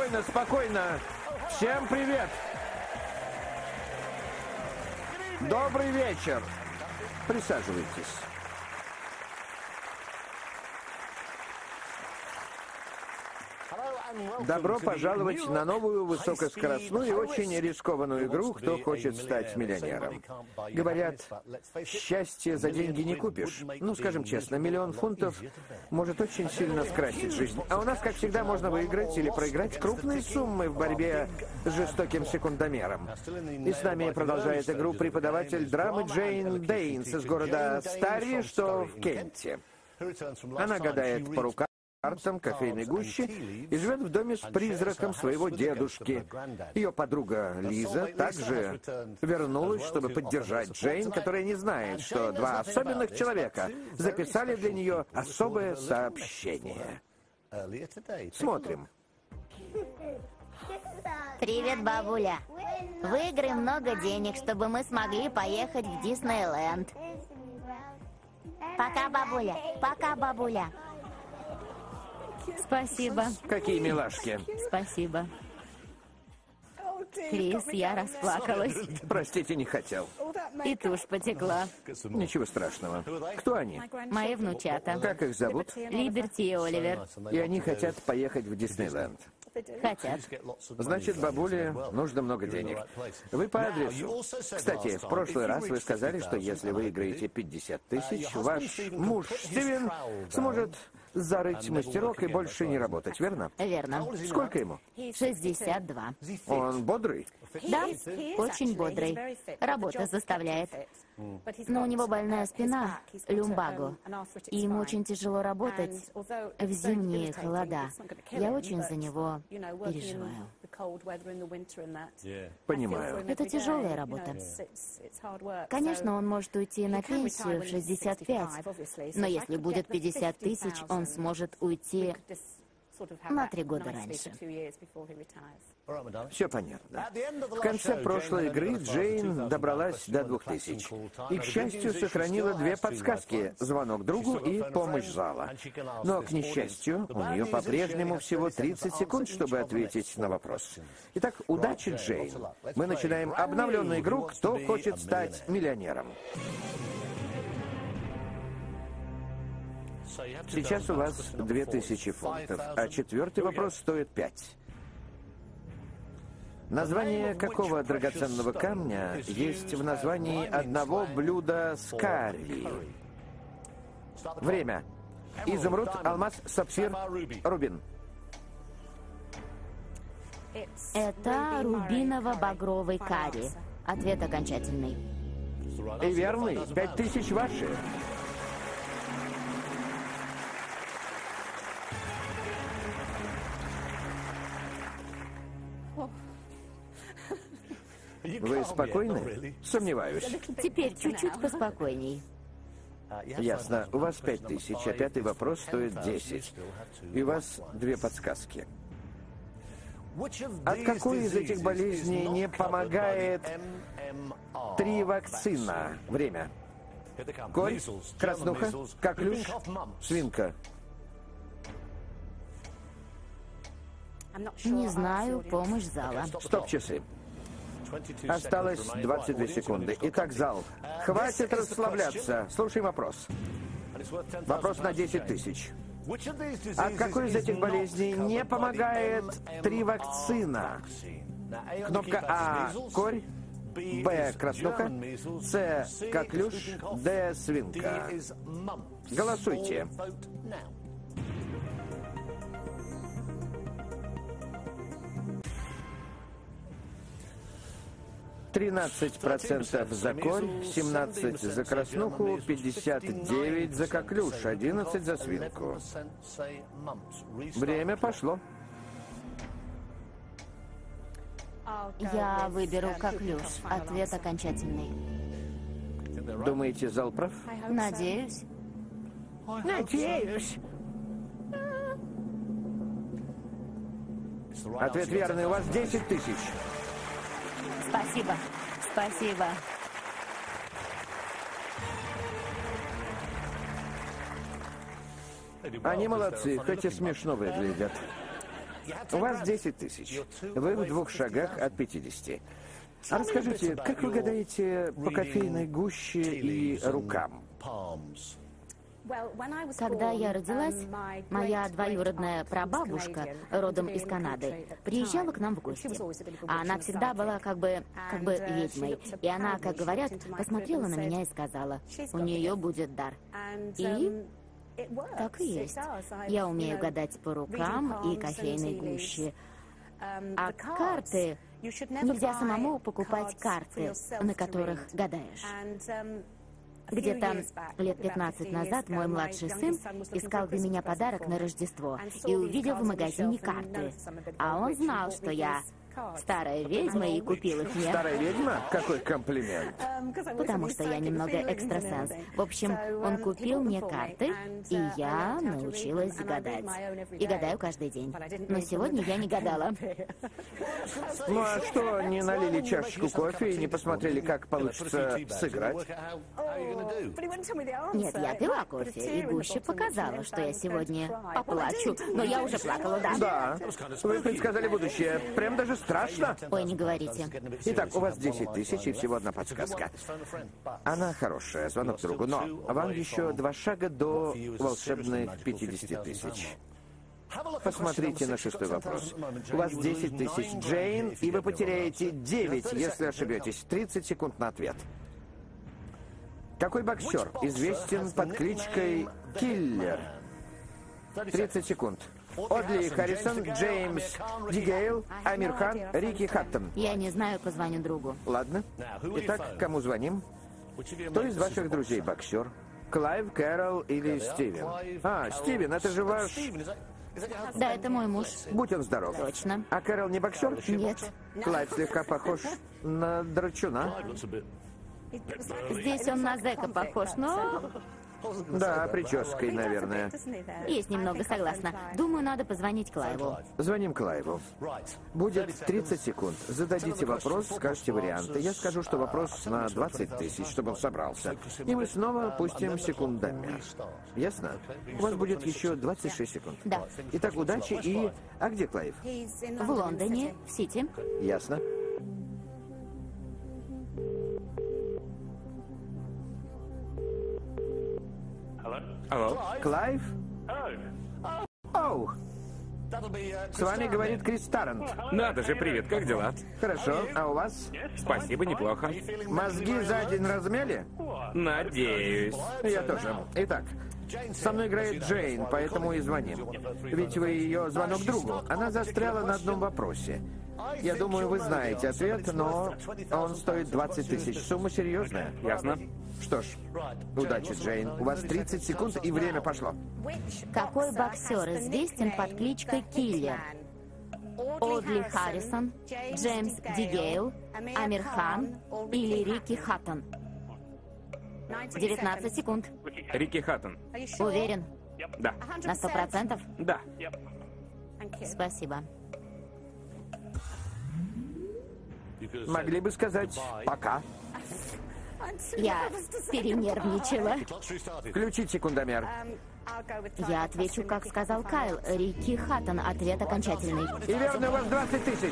Спокойно, спокойно. Всем привет. Добрый вечер. Присаживайтесь. Добро пожаловать на новую высокоскоростную и очень рискованную игру «Кто хочет стать миллионером?». Говорят, счастье за деньги не купишь. Ну, скажем честно, 1 000 000 фунтов может очень сильно скрасить жизнь. А у нас, как всегда, можно выиграть или проиграть крупные суммы в борьбе с жестоким секундомером. И с нами продолжает игру преподаватель драмы Джейн Дейнс из города Старри, что в Кенте. Она гадает по рукам, картам, кофейной гуще и живет в доме с призраком своего дедушки. Ее подруга Лиза также вернулась, чтобы поддержать Джейн, которая не знает, что 2 особенных человека записали для нее особое сообщение. Смотрим. Привет, бабуля. Выиграй много денег, чтобы мы смогли поехать в Диснейленд. Пока, бабуля. Пока, бабуля. Спасибо. Какие милашки. Спасибо. Крис, я расплакалась. Простите, не хотел. И тушь потекла. Ничего страшного. Кто они? Мои внучата. Как их зовут? Либерти и Оливер. И они хотят поехать в Диснейленд. Хотят. Значит, бабуле нужно много денег. Вы по адресу. Кстати, в прошлый раз вы сказали, что если выиграете 50 тысяч, ваш муж Стивен сможет зарыть мастерок и больше не работать, верно? Верно. Сколько ему? 62. Он бодрый? Да, очень бодрый. Работа заставляет. Но у него больная спина, люмбаго. И ему очень тяжело работать в зимние холода. Я очень за него переживаю. Понимаю. Это тяжелая работа. Конечно, он может уйти на пенсию в 65, но если будет 50 тысяч, он сможет уйти на 3 года раньше. Все понятно. В конце прошлой игры Джейн добралась до 2000. И, к счастью, сохранила 2 подсказки – звонок другу и помощь зала. Но, к несчастью, у нее по-прежнему всего 30 секунд, чтобы ответить на вопрос. Итак, удачи, Джейн. Мы начинаем обновленную игру «Кто хочет стать миллионером?». Сейчас у вас 2000 фунтов, а 4-й вопрос стоит 5. Название какого драгоценного камня есть в названии одного блюда с карри? Время. Изумруд, алмаз, сапфир, рубин. Это рубиново-багровый карри. Ответ окончательный. И верный. 5000 ваши. Вы спокойны? Сомневаюсь. Теперь чуть-чуть поспокойней. Ясно. У вас 5000, а 5-й вопрос стоит 10. И у вас 2 подсказки. От какой из этих болезней не помогает 3 вакцина? Время. Корь, краснуха, коклюш, свинка. Не знаю, помощь зала. Стоп-часы. Осталось 22 секунды. Итак, зал, хватит расслабляться. Слушай вопрос. Вопрос на 10 тысяч. От какой из этих болезней не помогает 3 вакцина? Кнопка А – корь, Б – краснуха, С – коклюш, Д – свинка. Голосуйте. %13 за корь, 17 за краснуху, 59 за коклюш, 11 за свинку. Время пошло. Я выберу коклюш. Ответ окончательный. Думаете, зал прав? Надеюсь. Надеюсь. Ответ верный. У вас 10 тысяч. Спасибо. Спасибо. Они молодцы, хоть и смешно выглядят. У вас 10 тысяч. Вы в 2 шагах от 50. А расскажите, как вы гадаете по кофейной гуще и рукам? Когда я родилась, моя двоюродная прабабушка, родом из Канады, приезжала к нам в гости. А она всегда была как бы ведьмой. И она, как говорят, посмотрела на меня и сказала, у нее будет дар. И так и есть. Я умею гадать по рукам и кофейной гуще. А карты... Нельзя самому покупать карты, на которых гадаешь. Где-то лет 15 назад мой младший сын искал для меня подарок на Рождество и увидел в магазине карты. А он знал, что я старая ведьма и купил их мне. Старая ведьма? Какой комплимент. Потому что я немного экстрасенс. В общем, он купил мне карты, и я научилась гадать. И гадаю каждый день. Но сегодня я не гадала. Ну а что, не налили чашечку кофе и не посмотрели, как получится сыграть? Нет, я пила кофе, и гуще показала, что я сегодня поплачу. Но я уже плакала, да? Да. Вы предсказали будущее. Прям даже страшно. Ой, не говорите. Итак, у вас 10 тысяч и всего одна подсказка. Она хорошая, звонок другу, но вам еще 2 шага до волшебных 50 тысяч. Посмотрите на 6-й вопрос. У вас 10 тысяч, Джейн, и вы потеряете 9, если ошибетесь. 30 секунд на ответ. Какой боксер известен под кличкой Киллер? 30 секунд. Одли Харрисон, Джеймс Дигейл, Амир Хан, Рики Хаттон. Я не знаю, позвоню другу. Ладно. Итак, кому звоним? Кто из ваших друзей боксер? Клайв, Кэрол или Стивен? А, Стивен, это же ваш... Да, это мой муж. Будь он здоров. Точно. А Кэрол не боксер? Нет. Клайв слегка похож на драчуна. Здесь он на зэка похож, но... Да, прической, наверное. Есть немного, согласна. Думаю, надо позвонить Клайву. Звоним Клайву. Будет 30 секунд. Зададите вопрос, скажете варианты. Я скажу, что вопрос на 20 тысяч, чтобы он собрался. И мы снова пустим секундомер. Ясно? У вас будет еще 26 секунд. Да. Итак, удачи и... А где Клайв? В Лондоне, в Сити. Ясно. Алло. Клайв? Оу! С вами говорит Крис Тарант. Надо же, привет, как дела? Хорошо, а у вас? Спасибо, неплохо. Мозги за день размяли? Надеюсь. Я тоже. Итак, со мной играет Джейн, поэтому и звоним. Ведь вы ее звонок другу. Она застряла на одном вопросе. Я думаю, вы знаете ответ, но он стоит 20 тысяч. Сумма серьезная. Ясно. Что ж, удачи, Джейн. У вас 30 секунд, и время пошло. Какой боксер известен под кличкой Киллер? Одли Харрисон, Джеймс Дигейл, Амир Хан или Рики Хаттон? 19 секунд. Рики Хаттон. Уверен? Да. На 100%? Да. Спасибо. Могли бы сказать «пока». Я перенервничала. Включить секундомер. Я отвечу, как сказал Кайл. Рики Хаттон. Ответ окончательный. И верно, у вас 20 тысяч.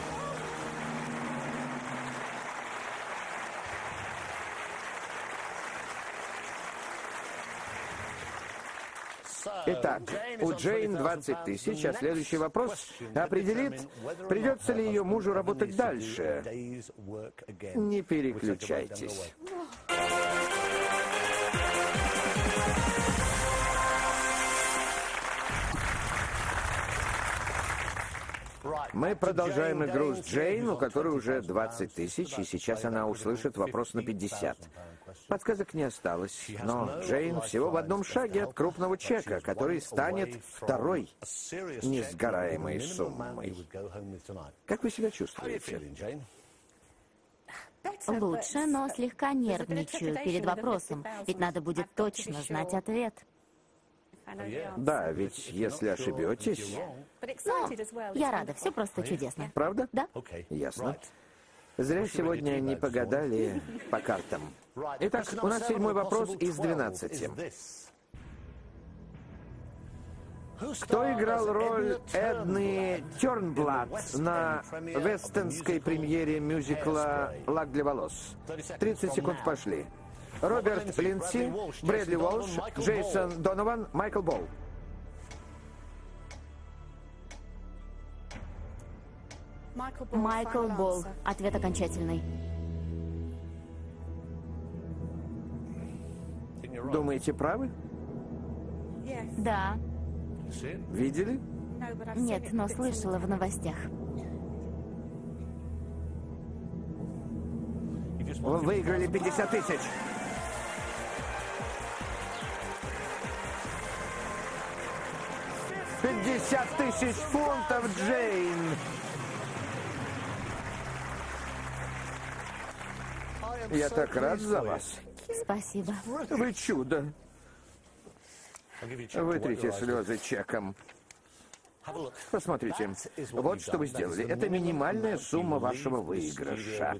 Итак, у Джейн 20 тысяч, а следующий вопрос определит, придется ли ее мужу работать дальше. Не переключайтесь. Мы продолжаем игру с Джейн, у которой уже 20 тысяч, и сейчас она услышит вопрос на 50. Подсказок не осталось, но Джейн всего в одном шаге от крупного чека, который станет второй несгораемой суммой. Как вы себя чувствуете? Лучше, но слегка нервничаю перед вопросом, ведь надо будет точно знать ответ. Да, ведь если ошибетесь... Но я рада, все просто чудесно. Правда? Да. Ясно. Зря сегодня не погадали по картам. Итак, у нас 7-й вопрос из 12. Кто играл роль Эдны Тёрнблат на вестенской премьере мюзикла «Лак для волос»? 30 секунд пошли. Роберт Линдси, Брэдли Уолш, Джейсон Донован, Майкл Болл. Майкл Болл. Ответ окончательный. Думаете, правы? Да. Видели? Нет, но слышала в новостях. Вы выиграли 50 тысяч. $50 000 фунтов, Джейн. Я так рад за вас. Спасибо. Вы чудо. Вытрите слезы чеком. Посмотрите, вот что вы сделали. Это минимальная сумма вашего выигрыша.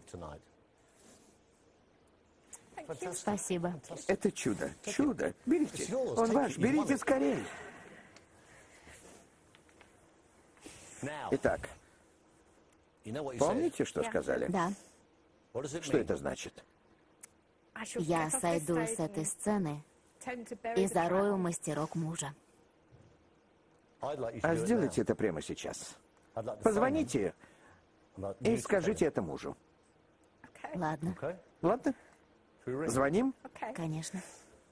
Спасибо. Это чудо. Чудо. Берите. Он ваш. Берите скорей. Итак, помните, что сказали? Да. Что это значит? Я сойду с этой сцены и зарою мастерок мужа. А сделайте это прямо сейчас. Позвоните и скажите это мужу. Ладно. Ладно? Звоним? Конечно.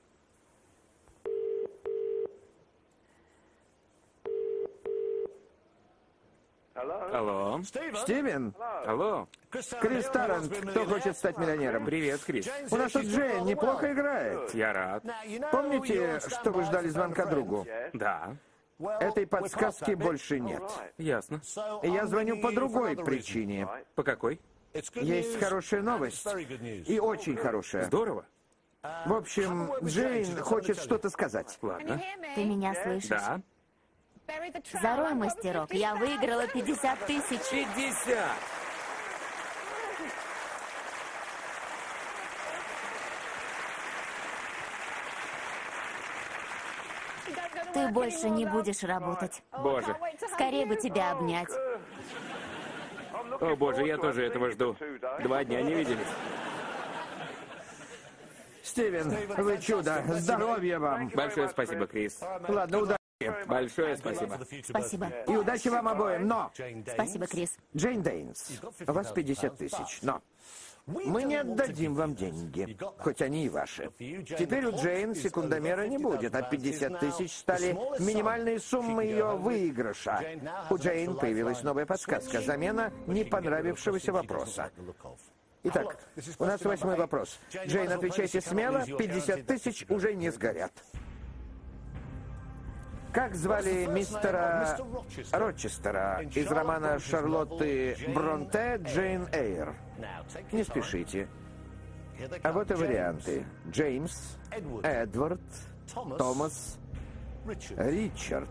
Алло. Стивен? Алло. Крис Тарант, кто хочет стать миллионером? Привет, Крис. У нас тут Джейн неплохо играет. Я рад. Помните, что вы ждали звонка другу? Да. Этой подсказки больше нет. Ясно. И я звоню по другой причине. По какой? Есть хорошая новость. И очень хорошая. Здорово. В общем, Джейн хочет что-то сказать. Ладно. Ты меня слышишь? Да. Зарой мастерок. Я выиграла 50 тысяч. 50! Ты больше не будешь работать. Боже. Скорее бы тебя обнять. О, боже, я тоже этого жду. 2 дня не виделись. Стивен, вы чудо. Здоровья вам. Большое спасибо, Крис. Ладно, удачи. Большое спасибо. Спасибо. И удачи вам обоим. Но, Спасибо, Крис. Джейн Дейнс, у вас 50 тысяч. Но мы не отдадим вам деньги, хоть они и ваши. Теперь у Джейн секундомера не будет, а 50 тысяч стали минимальной суммой ее выигрыша. У Джейн появилась новая подсказка, замена не понравившегося вопроса. Итак, у нас 8-й вопрос. Джейн, отвечайте смело, 50 тысяч уже не сгорят. Как звали мистера Рочестера из романа Шарлотты Бронте «Джейн Эйр»? Не спешите. А вот и варианты. Джеймс, Эдвард, Томас, Ричард.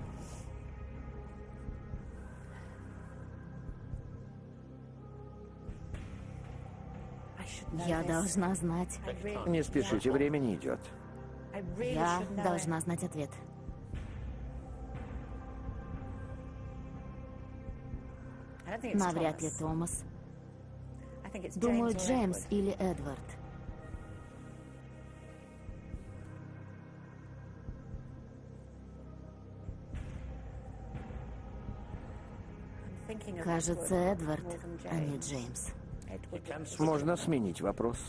Я должна знать. Не спешите, время не идет. Я должна знать ответ. Навряд ли Томас. Думаю, Джеймс или Эдвард. Кажется, Эдвард, а не Джеймс. Можно сменить вопрос.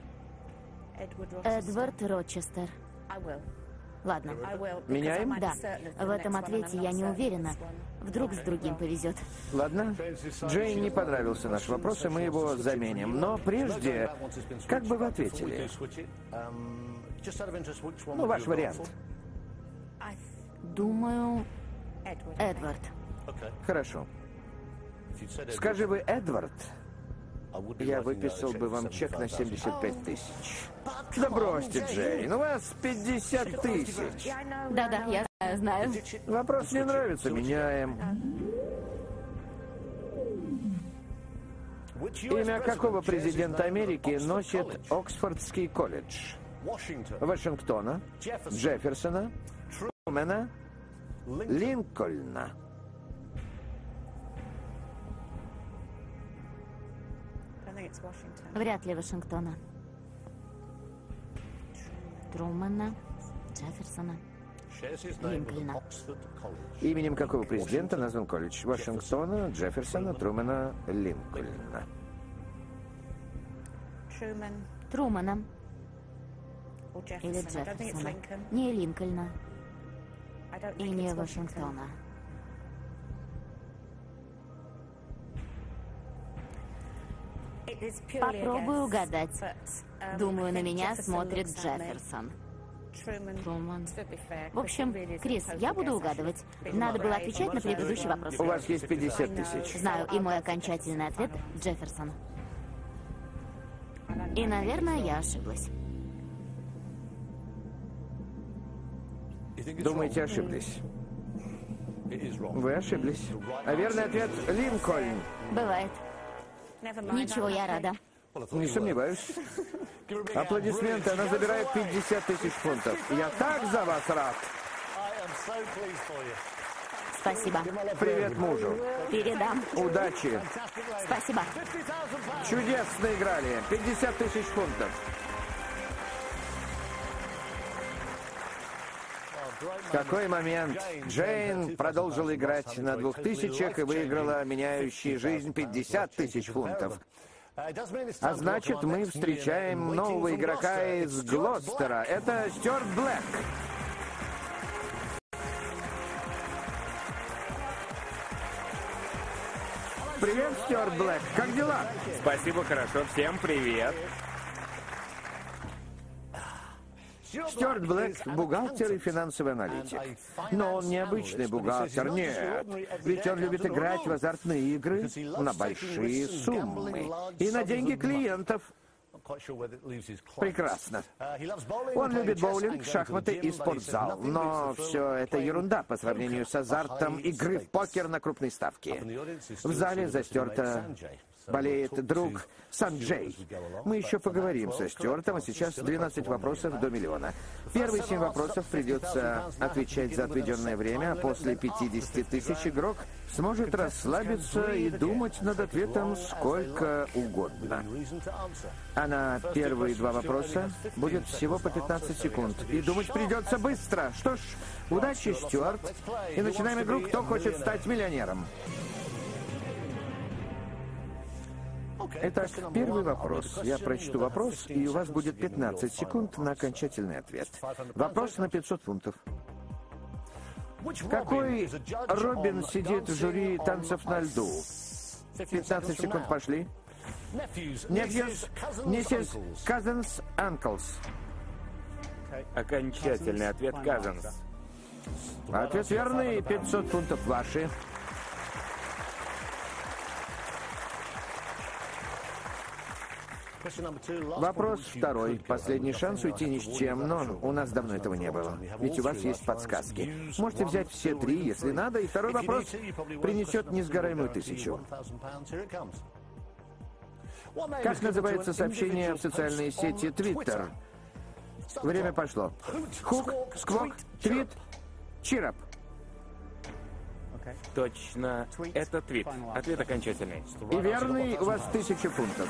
Эдвард Рочестер. Ладно. Меняем? Да. В этом ответе я не уверена. Вдруг с другим повезет. Ладно. Джейн не понравился наш вопрос, и мы его заменим. Но прежде, как бы вы ответили? Ну, ваш вариант. Думаю, Эдвард. Хорошо. Скажи вы Эдвард, я выписал бы вам чек на 75 тысяч. Да бросьте, Джейн, у вас 50 тысяч. Да-да, я знаю. Вопрос не нравится, меняем. Имя какого президента Америки носит Оксфордский колледж? Вашингтона, Джефферсона, Трумэна, Линкольна. Вряд ли Вашингтона. Трумэна, Джефферсона, Линкольна. Именем какого президента назван колледж? Вашингтона, Джефферсона, Трумэна, Линкольна. Трумэна или Джефферсона. Не Линкольна и не Вашингтона. Попробую угадать. Думаю, на меня смотрит Джефферсон. Трумэн. В общем, Крис, я буду угадывать. Надо было отвечать на предыдущий вопрос. У вас есть 50 тысяч. Знаю, и мой окончательный ответ — Джефферсон. И, наверное, я ошиблась. Думаете, ошиблись? Вы ошиблись. А верный ответ — Линкольн. Бывает. Ничего, я рада. Не сомневаюсь. Аплодисменты. Она забирает 50 тысяч фунтов. Я так за вас рад. Спасибо. Привет мужу. Передам. Удачи. Спасибо. Чудесно играли. 50 тысяч фунтов. Какой момент. Джейн продолжила играть на 2000 и выиграла меняющие жизнь 50 тысяч фунтов. А значит, мы встречаем нового игрока из Глостера. Это Стюарт Блэк. Привет, Стюарт Блэк. Как дела? Спасибо, хорошо. Всем привет. Стюарт Блэк – бухгалтер и финансовый аналитик. Но он не обычный бухгалтер, нет. Ведь он любит играть в азартные игры на большие суммы. И на деньги клиентов. Прекрасно. Он любит боулинг, шахматы и спортзал. Но все это ерунда по сравнению с азартом игры в покер на крупной ставке. В зале за Стюарта болеет друг Санджей. Мы еще поговорим со Стюартом, а сейчас 12 вопросов до миллиона. Первые 7 вопросов придется отвечать за отведенное время, а после 50 тысяч игрок сможет расслабиться и думать над ответом сколько угодно. А на первые 2 вопроса будет всего по 15 секунд. И думать придется быстро. Что ж, удачи, Стюарт. И начинаем игру «Кто хочет стать миллионером?». Итак, первый вопрос. Я прочту вопрос, и у вас будет 15 секунд на окончательный ответ. Вопрос на 500 фунтов. Какой Робин сидит в жюри танцев на льду? 15 секунд пошли. Nephews, nieces, cousins, uncles. Окончательный ответ Казанс. Ответ верный. 500 фунтов ваши. Вопрос второй. Последний шанс уйти ни с чем, но у нас давно этого не было. Ведь у вас есть подсказки. Можете взять все 3, если надо, и второй вопрос принесет несгораемую 1000. Как называется сообщение в социальной сети Twitter? Время пошло. Хук, сквок, твит, чирап. Точно, это твит. Ответ окончательный. И верный, у вас 1000 фунтов.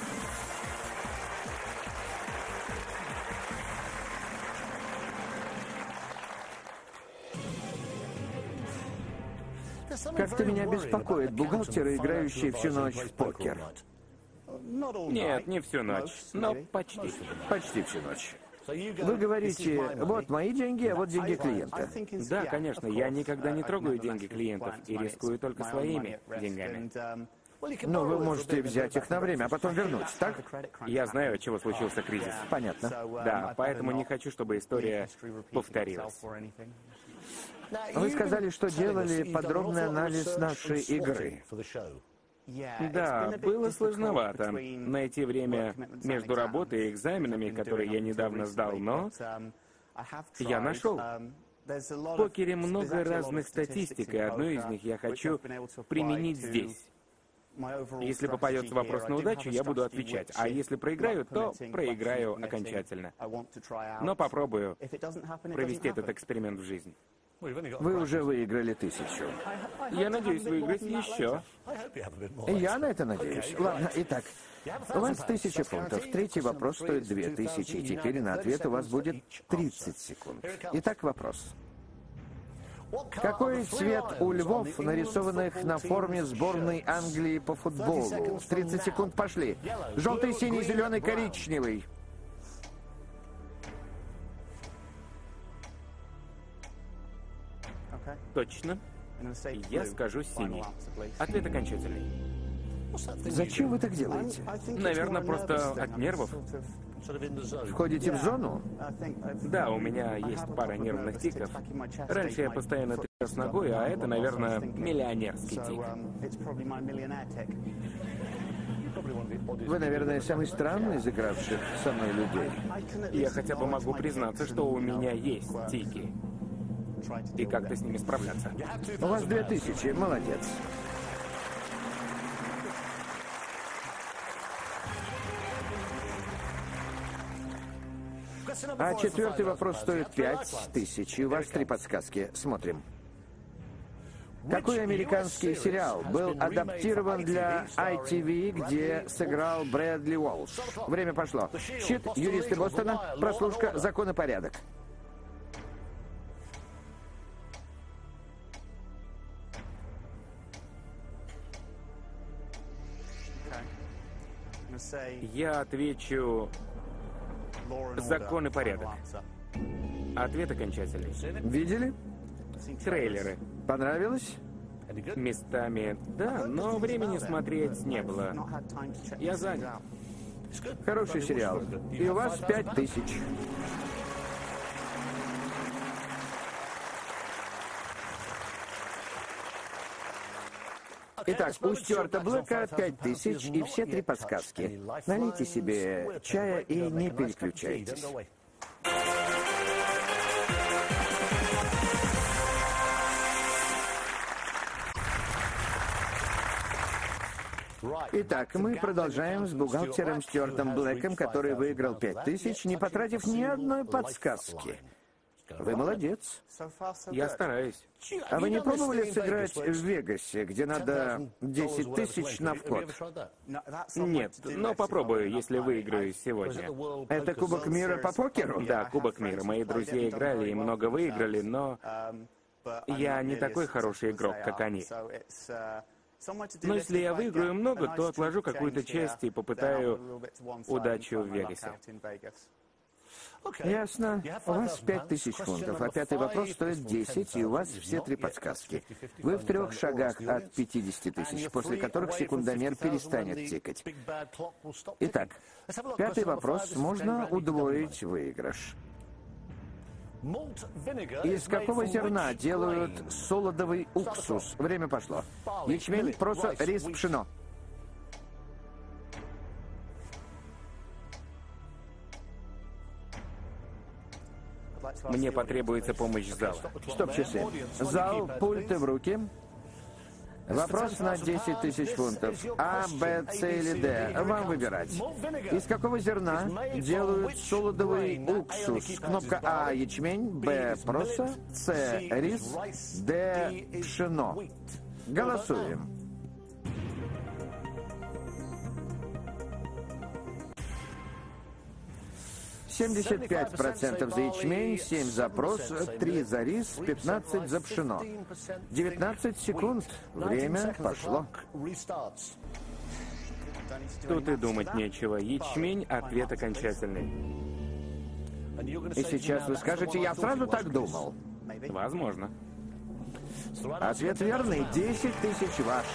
Как-то меня беспокоит бухгалтеры, играющие всю ночь в покер. Нет, не всю ночь, но почти. Почти всю ночь. Вы говорите, вот мои деньги, а вот деньги клиента. Да, конечно, я никогда не трогаю деньги клиентов и рискую только своими деньгами. Но вы можете взять их на время, а потом вернуть, так? Я знаю, от чего случился кризис. Понятно. Да, поэтому не хочу, чтобы история повторилась. Вы сказали, что делали подробный анализ нашей игры. Да, было сложновато найти время между работой и экзаменами, которые я недавно сдал, но я нашел. В покере много разных статистик, и одну из них я хочу применить здесь. Если попадется вопрос на удачу, я буду отвечать. А если проиграю, то проиграю окончательно. Но попробую провести этот эксперимент в жизнь. Вы уже выиграли 1000. Я надеюсь выиграть еще. Я на это надеюсь. Ладно, итак, у вас 1000 фунтов. Третий вопрос стоит 2000, и теперь на ответ у вас будет 30 секунд. Итак, вопрос. Какой цвет у львов, нарисованных на форме сборной Англии по футболу? 30 секунд пошли. Желтый, синий, зеленый, коричневый. Точно. Я скажу синий. Ответ окончательный. Зачем вы так делаете? Наверное, просто от нервов. Входите в зону? Да, у меня есть пара нервных тиков. Раньше я постоянно тряс ногой, а это, наверное, миллионерский тик. Вы, наверное, самый странный из игравших со мной людей. Я хотя бы могу признаться, что у меня есть тики. И как-то с ними справляться. У вас 2000, молодец. А четвертый вопрос стоит 5000, и у вас 3 подсказки. Смотрим. Какой американский сериал был адаптирован для ITV, где сыграл Брэдли Уолш? Время пошло. Щит, юристы Бостона, прослушка, закон и порядок. Я отвечу «Закон и порядок». Ответ окончательный. Видели? Трейлеры. Понравилось? Местами да, но времени смотреть не было. Я занят. Хороший сериал. И у вас 5000. Итак, у Стюарта Блэка 5000 и все 3 подсказки. Налейте себе чая и не переключайтесь. Итак, мы продолжаем с бухгалтером Стюартом Блэком, который выиграл 5000, не потратив ни одной подсказки. Вы молодец. Я стараюсь. А вы не пробовали сыграть в Вегасе, где надо 10 тысяч на вход? Нет, но попробую, если выиграю сегодня. Это Кубок мира по покеру? Да, Кубок мира. Мои друзья играли и много выиграли, но я не такой хороший игрок, как они. Но если я выиграю много, то отложу какую-то часть и попытаю удачу в Вегасе. Ясно. У вас 5000 фунтов, а пятый вопрос стоит 10, и у вас все 3 подсказки. Вы в 3 шагах от 50 тысяч, после которых секундомер перестанет тикать. Итак, пятый вопрос, можно удвоить выигрыш. Из какого зерна делают солодовый уксус? Время пошло. Ячмень, просо, рис, пшено. Мне потребуется помощь зала. Стоп-часы. Зал, пульты в руки. Вопрос на 10 тысяч фунтов. А, Б, С или Д. Вам выбирать. Из какого зерна делают солодовый уксус? Кнопка А – ячмень, Б – просо, С – рис, Д – пшено. Голосуем. %75 за ячмень, 7 за просо, 3 за рис, 15 за пшено. 19 секунд. Время пошло. Тут и думать нечего. Ячмень — ответ окончательный. И сейчас вы скажете, я сразу так думал. Возможно. Ответ верный. 10 тысяч ваши.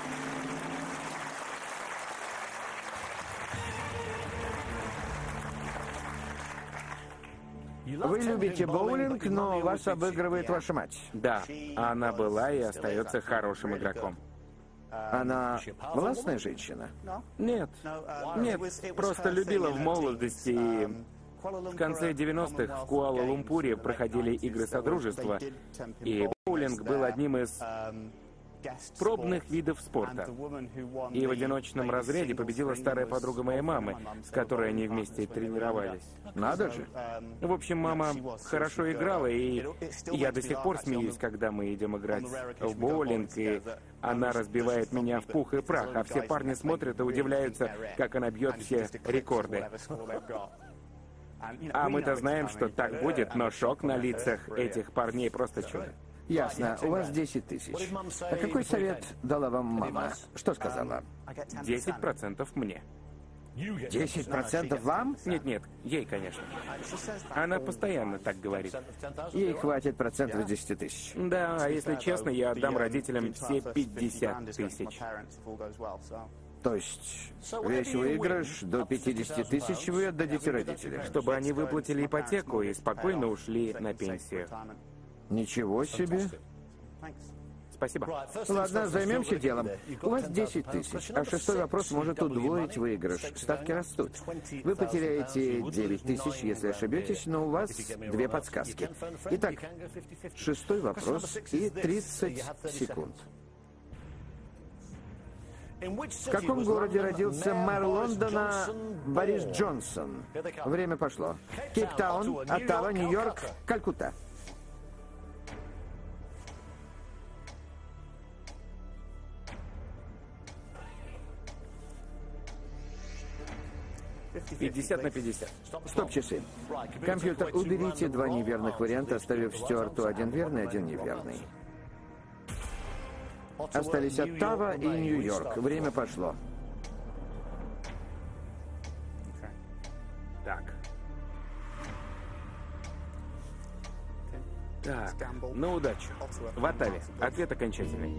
Вы любите боулинг, но вас обыгрывает ваша мать. Да, она была и остается хорошим игроком. Она властная женщина? Нет, просто любила в молодости и... В конце 90-х в Куала-Лумпуре проходили игры Содружества, и боулинг был одним из пробных видов спорта. И в одиночном разряде победила старая подруга моей мамы, с которой они вместе тренировались. Надо же. В общем, мама хорошо играла, и я до сих пор смеюсь, когда мы идем играть в боулинг, и она разбивает меня в пух и прах, а все парни смотрят и удивляются, как она бьет все рекорды. А мы-то знаем, что так будет, но шок на лицах этих парней просто чудо. Ясно. У вас 10 тысяч. А какой совет дала вам мама? Что сказала? 10% мне. 10% вам? Нет, ей, конечно. Она постоянно так говорит. Ей хватит процентов 10 тысяч. Да, а если честно, я отдам родителям все 50 тысяч. То есть весь выигрыш до 50 тысяч вы отдадите родителям? Чтобы они выплатили ипотеку и спокойно ушли на пенсию. Ничего себе. Спасибо. Ладно, займемся делом. У вас 10 тысяч, а шестой вопрос может удвоить выигрыш. Ставки растут. Вы потеряете 9 тысяч, если ошибетесь, но у вас 2 подсказки. Итак, шестой вопрос и 30 секунд. В каком городе родился мэр Лондона Борис Джонсон? Время пошло. Кейптаун, Оттава, Нью-Йорк, Калькутта. «50 на 50». Стоп-часы. Компьютер, уберите 2 неверных варианта, оставив Стюарту 1 верный, 1 неверный. Остались Оттава и Нью-Йорк. Время пошло. Так, на удачу. В Оттаве. Ответ окончательный.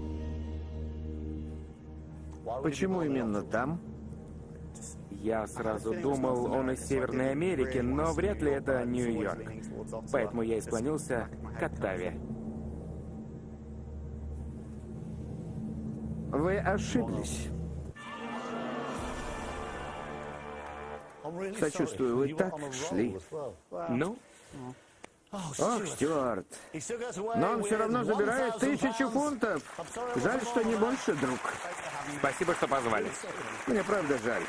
Почему именно там? Я сразу думал, он из Северной Америки, но вряд ли это Нью-Йорк. Поэтому я и склонился к Оттаве. Вы ошиблись. Сочувствую, вы так шли. Ну, Ох, Стюарт. Но он все равно забирает 1000 фунтов. Жаль, что не больше, друг. спасибо, что позвали. Мне правда жаль.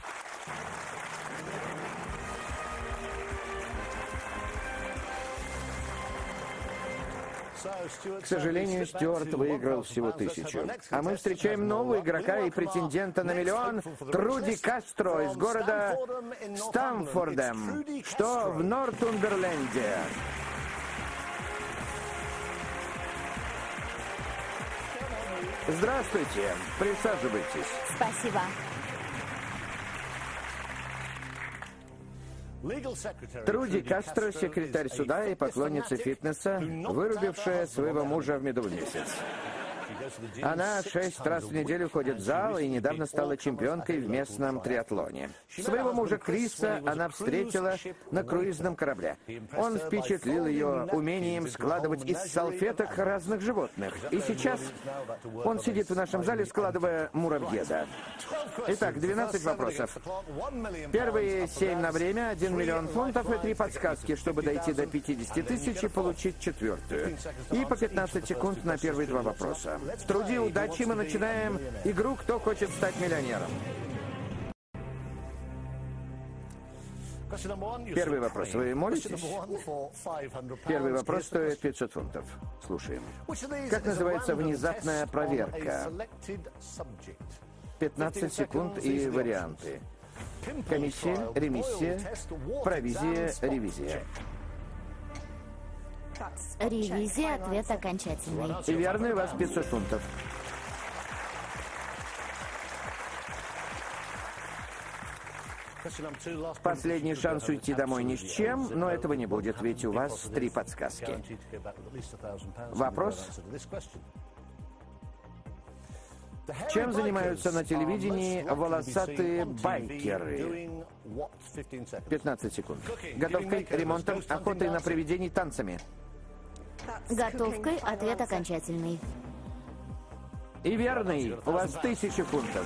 К сожалению, Стюарт выиграл всего 1000. А мы встречаем нового игрока и претендента на миллион Труди Кастро из города Стамфордем, что в Нортумберленде. Здравствуйте, присаживайтесь. Спасибо. Труди Кастро, секретарь суда и поклонница фитнеса, вырубившая своего мужа в медовый месяц. Она 6 раз в неделю ходит в зал и недавно стала чемпионкой в местном триатлоне. Своего мужа Криса она встретила на круизном корабле. Он впечатлил ее умением складывать из салфеток разных животных. И сейчас он сидит в нашем зале, складывая муравьеда. Итак, 12 вопросов. Первые 7 на время, 1 миллион фунтов и 3 подсказки, чтобы дойти до 50 тысяч и получить четвертую. И по 15 секунд на первые 2 вопроса. Труди, удачи, мы начинаем игру «Кто хочет стать миллионером?». Первый вопрос. Вы молитесь? Первый вопрос стоит 500 фунтов. Слушаем. Как называется внезапная проверка? 15 секунд и варианты. Комиссия, ремиссия, провизия, ревизия. Ревизия, ответ окончательный. И верно, у вас 500 фунтов. Последний шанс уйти домой ни с чем, но этого не будет, ведь у вас 3 подсказки. Вопрос? Чем занимаются на телевидении волосатые байкеры? 15 секунд. Готовкой, ремонтом, охотой на привидений, танцами. Готовкой, ответ окончательный. И верный, у вас 1000 фунтов.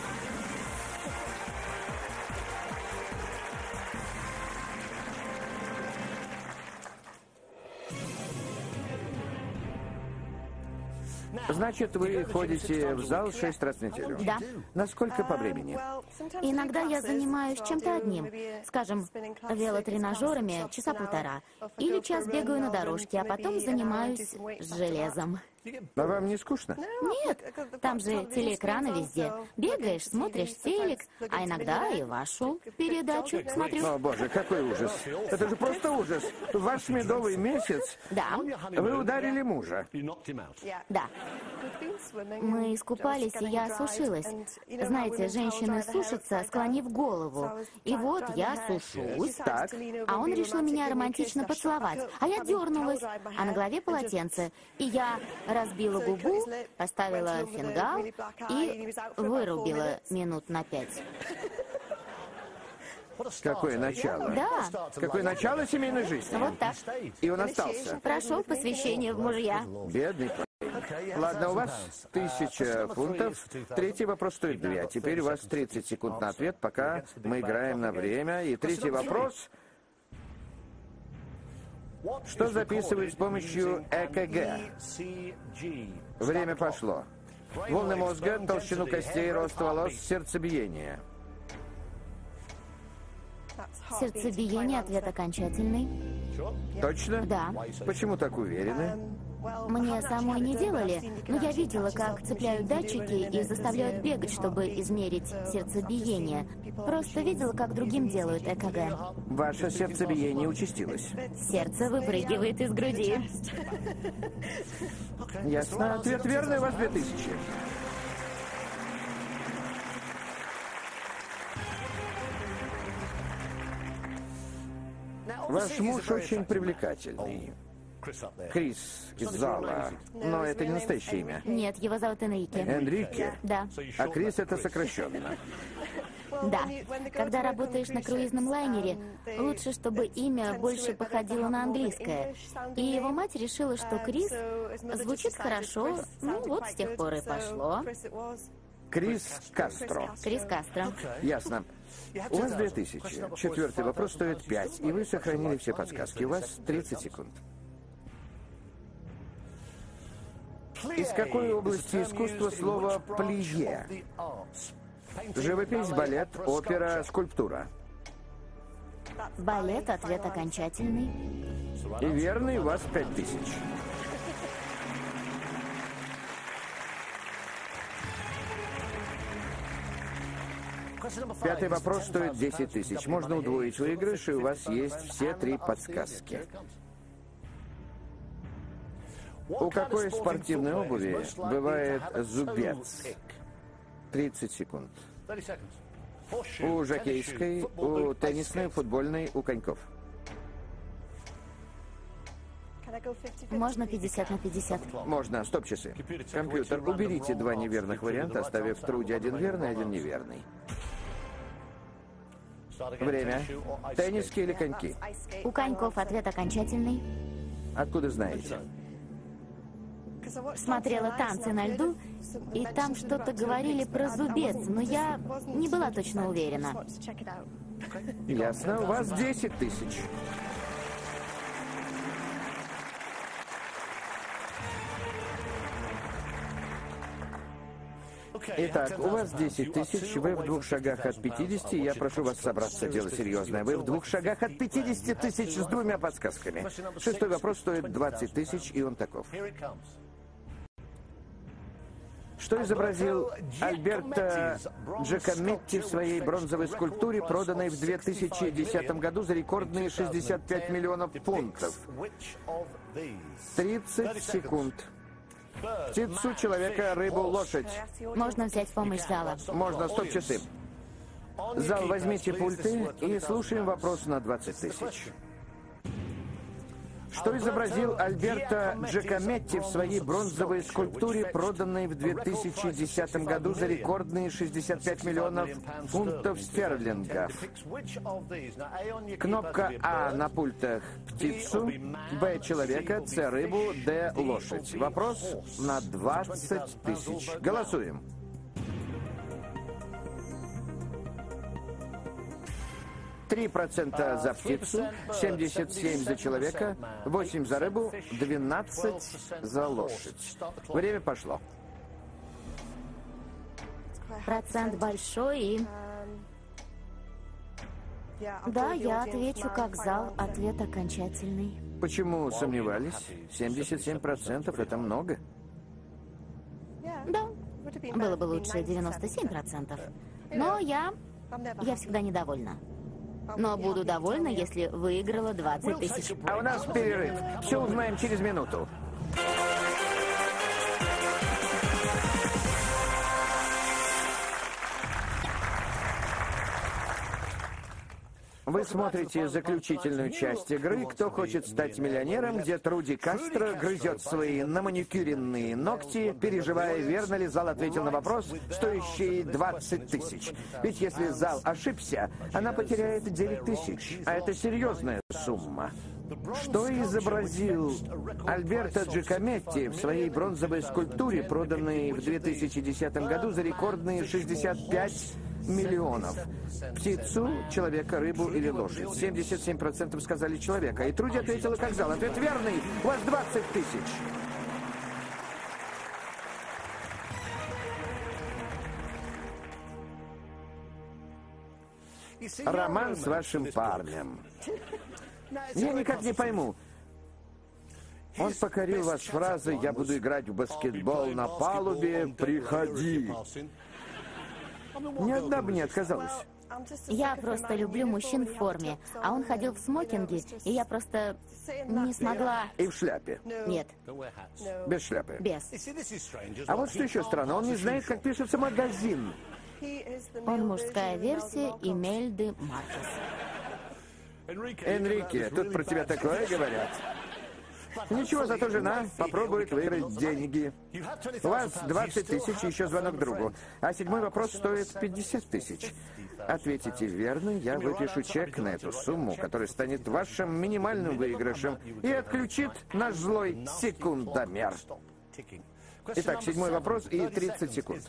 Значит, вы ходите в зал 6 раз в неделю? Да. Насколько по времени? Иногда я занимаюсь чем-то одним. Скажем, велотренажерами часа полтора. Или час бегаю на дорожке, а потом занимаюсь железом. А вам не скучно? Нет, там же телеэкраны везде. Бегаешь, смотришь телек, а иногда и вашу передачу смотрю. О, боже, какой ужас. Это же просто ужас. Ваш медовый месяц. Да, Вы ударили мужа. да. Мы искупались, и я сушилась. Знаете, женщины сушатся, склонив голову. И вот я сушусь, Так. а он решил меня романтично поцеловать. А я дернулась, а на голове полотенце. И я разбила губу, поставила фингал и вырубила минут на 5. Какое начало? Да, Какое начало семейной жизни? вот так. И он остался. Прошел посвящение в мужья. Бедный Ладно, у вас 1000 фунтов. Третий вопрос стоит 2. Теперь у вас 30 секунд на ответ, пока мы играем на время. И третий вопрос. Что записывают с помощью ЭКГ? Время пошло. Волны мозга, толщину костей, рост волос, сердцебиение. Сердцебиение, ответ окончательный. Точно? Да. Почему так уверены? Мне самой не делали, но я видела, как цепляют датчики и заставляют бегать, чтобы измерить сердцебиение. Просто видела, как другим делают ЭКГ. Ваше сердцебиение участилось. Сердце выпрыгивает из груди. Ясно. Ответ верный, у вас 2000. Ваш муж очень привлекательный. Крис из зала. Но это не настоящее имя. Нет, его зовут Энрике. Энрике. Да, А Крис это сокращенно. да. Когда работаешь на круизном лайнере, лучше, чтобы имя больше походило на английское. И его мать решила, что Крис звучит хорошо. Ну вот, с тех пор и пошло. Крис Кастро. Крис Кастро. Ясно. У вас 2000. Четвертый вопрос стоит 5. И вы сохранили все подсказки. У вас 30 секунд. Из какой области искусства слово «плие»? Живопись, балет, опера, скульптура. Балет, ответ окончательный. И верный, у вас 5000. Пятый вопрос стоит 10 тысяч. Можно удвоить выигрыш, и у вас есть все 3 подсказки. У какой спортивной обуви бывает зубец? 30 секунд. У жокейской, у теннисной, футбольной, у коньков. Можно 50 на 50. Можно. Стоп-часы. Компьютер, уберите 2 неверных варианта, оставив в труде 1 верный, 1 неверный. Время. Тенниски или коньки? У коньков ответ окончательный. Откуда знаете? Смотрела «Танцы на льду», и там что-то говорили про зубец, но я не была точно уверена. Ясно. У вас 10 тысяч. Итак, у вас 10 тысяч, вы в 2 шагах от 50, я прошу вас собраться, дело серьезное. Вы в 2 шагах от 50 тысяч с 2 подсказками. Шестой вопрос стоит 20 тысяч, и он таков. Что изобразил Альберто Джакометти в своей бронзовой скульптуре, проданной в 2010 году за рекордные 65 миллионов фунтов? 30 секунд. Птицу, человека, рыбу, лошадь. Можно взять помощь зала. Можно. Стоп-часы. Зал, возьмите пульты и слушаем вопрос на 20 тысяч. Что изобразил Альберто Джакометти в своей бронзовой скульптуре, проданной в 2010 году за рекордные 65 миллионов фунтов стерлингов? Кнопка А на пультах – птицу, Б – человека, С – рыбу, Д – лошадь. Вопрос на 20 тысяч. Голосуем. 3% за птицу, 77% за человека, 8% за рыбу, 12% за лошадь. Время пошло. Процент большой и... Да, я отвечу как зал. Ответ окончательный. Почему сомневались? 77% это много. Да, было бы лучше 97%. Но я всегда недовольна. Но буду довольна, если выиграла 20 тысяч. А у нас перерыв. Все узнаем через минуту. Вы смотрите заключительную часть игры «Кто хочет стать миллионером», где Труди Кастро грызет свои наманикюренные ногти, переживая, верно ли зал ответил на вопрос, стоящий 20 тысяч. Ведь если зал ошибся, она потеряет 9 тысяч, а это серьезная сумма. Что изобразил Альберто Джакометти в своей бронзовой скульптуре, проданной в 2010 году за рекордные 65 миллионов? Птицу, человека, рыбу или лошадь? 77% сказали человека. И Труди ответила как зал. Ответ верный. У вас 20 тысяч. Роман с вашим парнем. Я никак не пойму. Он покорил вас фразой «Я буду играть в баскетбол на палубе, приходи». Ни одна бы не отказалась. Я просто люблю мужчин в форме, а он ходил в смокинге, и я просто не смогла... И в шляпе? Нет. Без шляпы? Без. А вот что еще странно, он не знает, как пишется магазин. Он мужская версия Имельды Маркес. Энрике, тут про тебя такое говорят. Ничего, зато жена попробует выиграть деньги. У вас 20 тысяч, еще звонок другу. А 7-й вопрос стоит 50 тысяч. Ответите верно, я выпишу чек на эту сумму, который станет вашим минимальным выигрышем и отключит наш злой секундомер. Итак, 7-й вопрос и 30 секунд.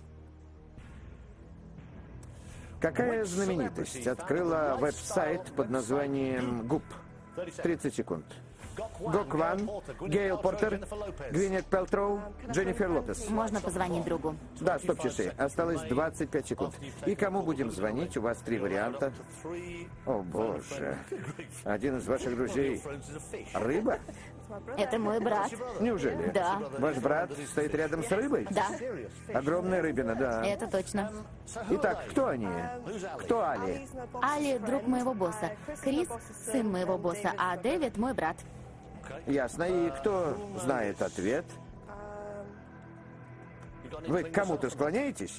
Какая знаменитость открыла веб-сайт под названием ГУП? 30 секунд. Гок Ван, Гейл Портер, Гвинет Пэлтроу, Дженнифер Лопес. Можно позвонить другу? Да, стоп-часы. Осталось 25 секунд. И кому будем звонить? У вас 3 варианта. О, боже. Один из ваших друзей. Рыба? Это мой брат. Неужели? Да. Ваш брат стоит рядом с рыбой? Да. Огромная рыбина, да. Это точно. Итак, кто они? Кто Али? Али — друг моего босса. Крис — сын моего босса, а Дэвид — мой брат. Ясно. И кто знает ответ? Вы к кому-то склоняетесь?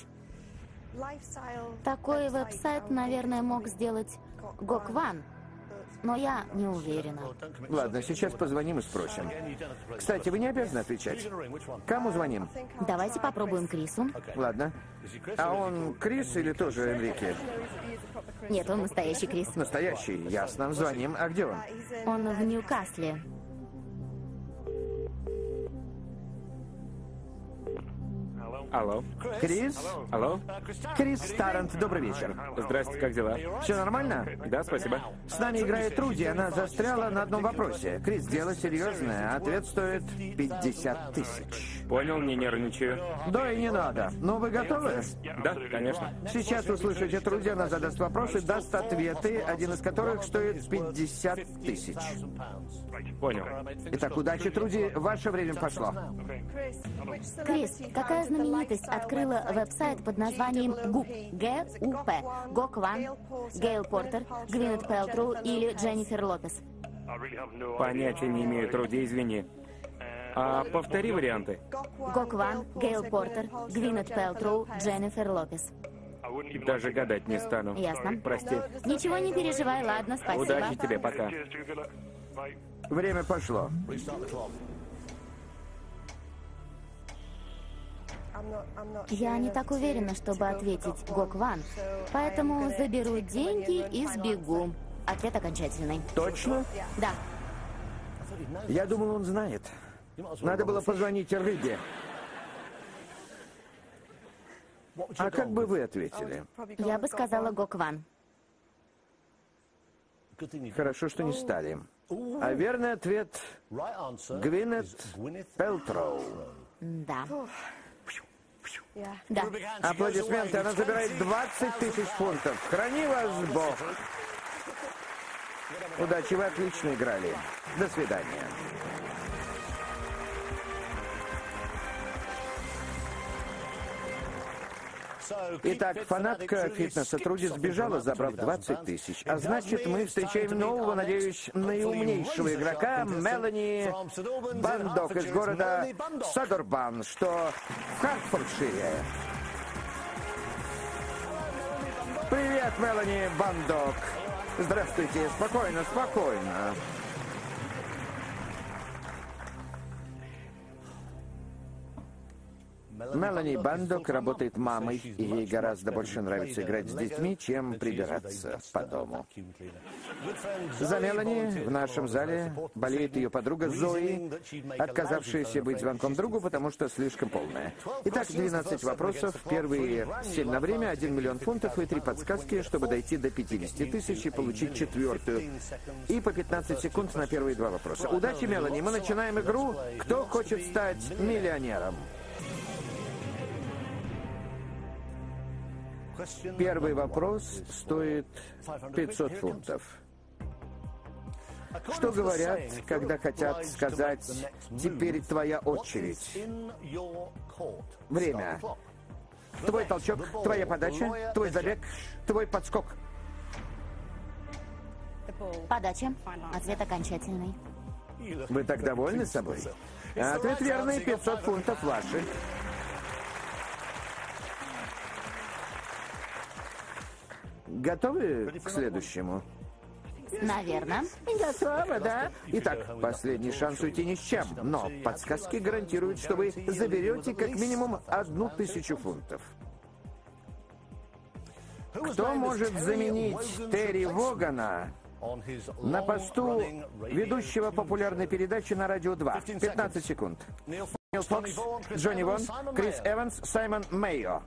Такой веб-сайт, наверное, мог сделать Гок Ван, но я не уверена. Ладно, сейчас позвоним и спросим. Кстати, вы не обязаны отвечать. Кому звоним? Давайте попробуем Крису. Ладно. А он Крис или тоже Энрике? Нет, он настоящий Крис. Настоящий, ясно. Звоним. А где он? Он в Ньюкасле. Алло. Крис? Алло. Крис Старрент, добрый вечер. Здрасте, как дела? Все нормально? Да, спасибо. С нами играет Труди, она застряла на одном вопросе. Крис, дело серьезное, ответ стоит 50 тысяч. Понял, не нервничаю. Да и не надо. Ну, вы готовы? Да, конечно. Сейчас услышите Труди, она задаст вопросы, даст ответы, один из которых стоит 50 тысяч. Понял. Итак, удачи, Труди, ваше время пошло. Крис, какая знаменитость открыла веб-сайт под названием ГУП? Г-У-П. Гок Ван, Гейл Портер, Гвинет Пэлтроу или Дженнифер Лопес? Понятия не имею, Труди, извини. А повтори варианты. Гок Ван, Гейл Портер, Гвинет Пэлтроу, Дженнифер Лопес. Даже гадать не стану. Ясно. Прости. Ничего не переживай, ладно, спасибо. Удачи тебе, пока. Время пошло. Я не так уверена, чтобы ответить Гок Ван, поэтому заберу деньги и сбегу. Ответ окончательный. Точно? Да. Я думал, он знает. Надо было позвонить Рыбе. А как бы вы ответили? Я бы сказала Гок Ван. Хорошо, что не стали. А верный ответ — Гвинет Пэлтроу. Да. Да. Аплодисменты. Она забирает 20 тысяч фунтов. Храни вас Бог. Удачи, вы отлично играли. До свидания. Итак, фанатка фитнеса Труди сбежала, забрав 20 тысяч. А значит, мы встречаем нового, надеюсь, наиумнейшего игрока Мелани Бандок из города Садорбан, что в Хартфордшире. Привет, Мелани Бандок. Здравствуйте. Спокойно, спокойно. Мелани Бандок работает мамой, и ей гораздо больше нравится играть с детьми, чем прибираться по дому. За Мелани в нашем зале болеет ее подруга Зои, отказавшаяся быть звонком другу, потому что слишком полная. Итак, 12 вопросов, первые 7 на время, 1 миллион фунтов и 3 подсказки, чтобы дойти до 50 тысяч и получить четвертую. И по 15 секунд на первые 2 вопроса. Удачи, Мелани, мы начинаем игру «Кто хочет стать миллионером?». Первый вопрос стоит 500 фунтов. Что говорят, когда хотят сказать «теперь твоя очередь»? Время. Твой толчок, твоя подача, твой забег, твой подскок. Подача. Ответ окончательный. Вы так довольны собой? Ответ верный, 500 фунтов ваши. Готовы к следующему? Наверное. Готовы, да? Итак, последний шанс уйти ни с чем. Но подсказки гарантируют, что вы заберете как минимум 1000 фунтов. Кто может заменить Терри Вогана на посту ведущего популярной передачи на Радио 2? 15 секунд. Нил Фокс, Джонни Вон, Крис Эванс, Саймон Мэйо.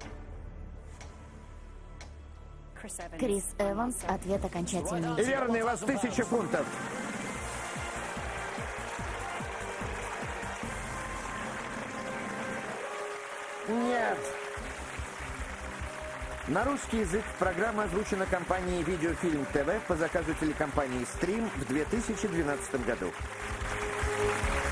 Крис Эванс. Ответ окончательный. Верный, у вас 1000 фунтов. Нет. На русский язык программа озвучена компанией «Видеофильм ТВ» по заказу телекомпании «Стрим» в 2012 году.